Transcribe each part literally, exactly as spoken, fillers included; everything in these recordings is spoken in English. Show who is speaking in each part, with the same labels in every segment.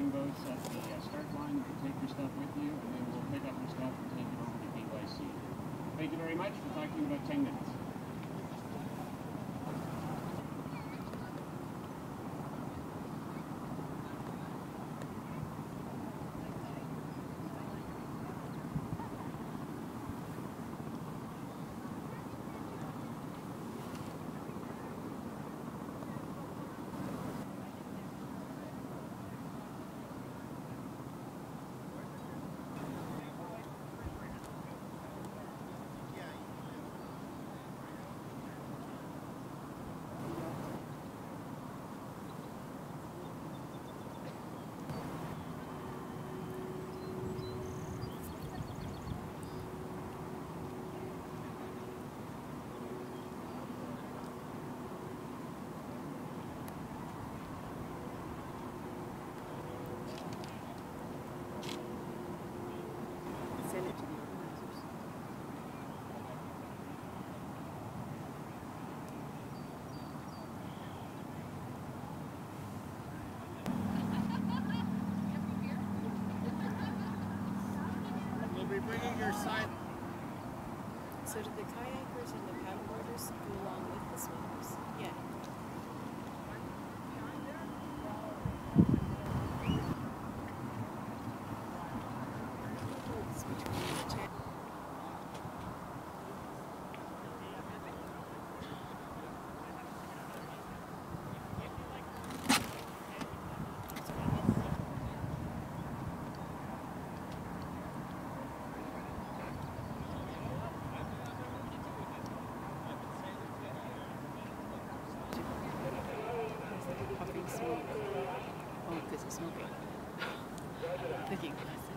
Speaker 1: sailing boats at the uh, start line. You can take your stuff with you, and then we'll pick up your stuff and take it over to B Y C. Thank you very much. We'll talk to you in about ten minutes.
Speaker 2: Bringing your side.
Speaker 3: So did the kayakers and the paddleboarders go along with the swimmers? Yeah. It's between the two. Oh, because it's smoking. Thinking.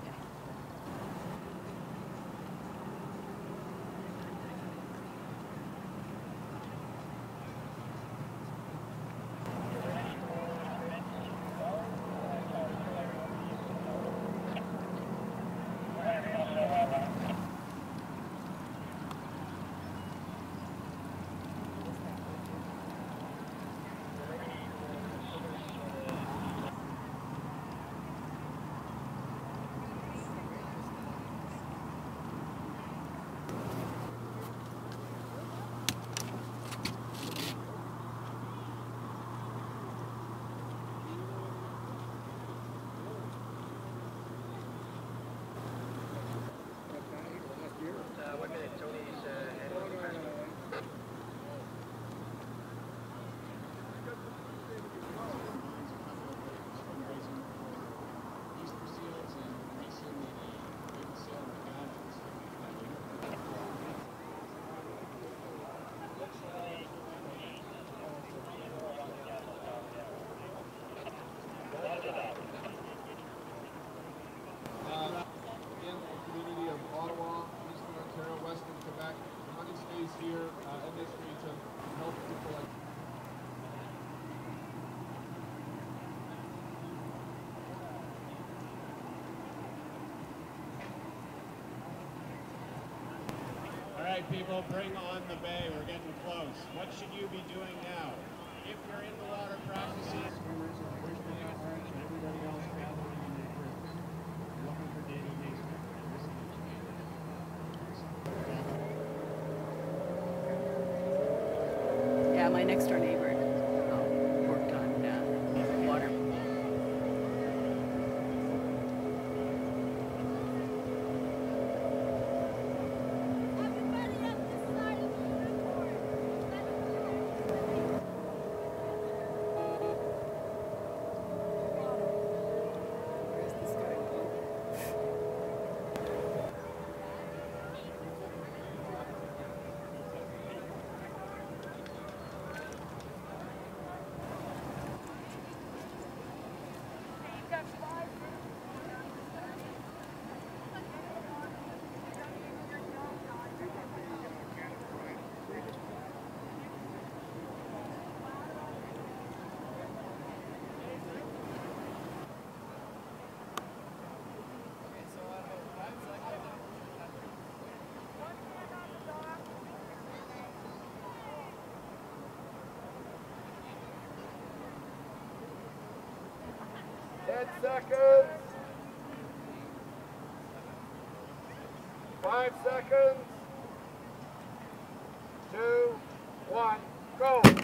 Speaker 2: Here uh, in this region help people like
Speaker 1: All right, people, bring on the bay. We're getting close. What should you be doing now? If you're in the water practicing, swimmers and Vesper and everybody else gathering in their groups, looking for daily basis.
Speaker 3: Yeah, my next door neighbor um, worked on uh, water. Where's this guy?
Speaker 4: ten seconds. Five seconds. Two, one, go.